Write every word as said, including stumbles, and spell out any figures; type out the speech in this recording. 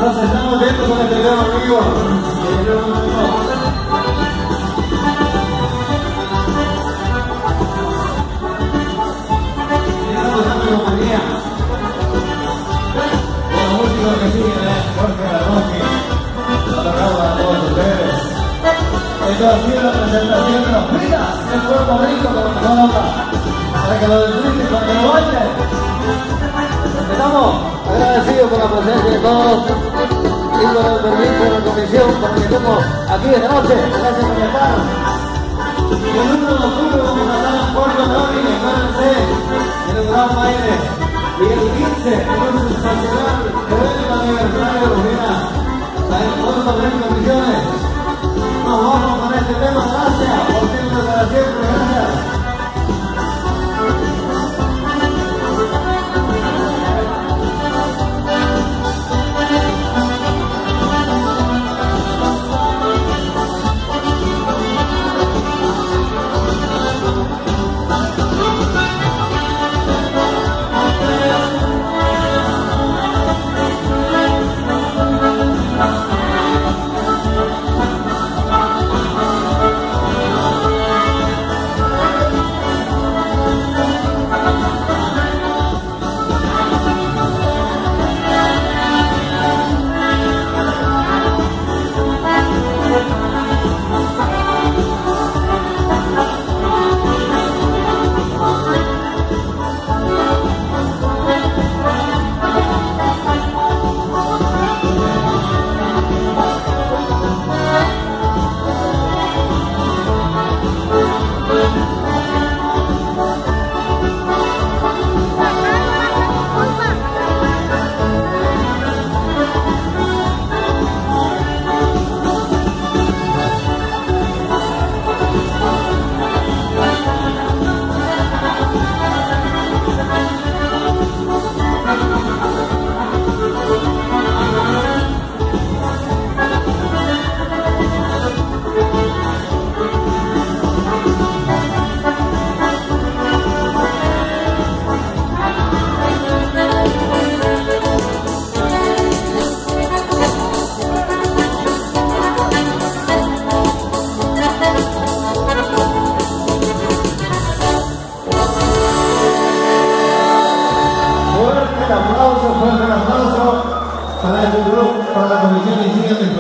Nos estamos viendo con este tema, amigo. Estamos dando María. Los músicos que siguen, ¿eh? Jorge Garroque. Ha tocado a todos ustedes. Esto ha sido la presentación de los Fridas del Puerto Rico con la mejor onda. Para que lo disfruten, para que lo bailen. Estamos agradecidos por la presencia de todos y por el permiso de la comisión para que estemos aquí esta noche. Gracias por estar. El uno de octubre vamos a estar en Puerto Rico, acuérdense, en el gran baile. Y el quince, el uno sensacional, evento aniversario, mira, en Puerto Rico, Misiones. Nos vamos con este tema, gracias, por siempre, para siempre, gracias. Aplauso, fuerte el aplauso para este grupo, para la comisión de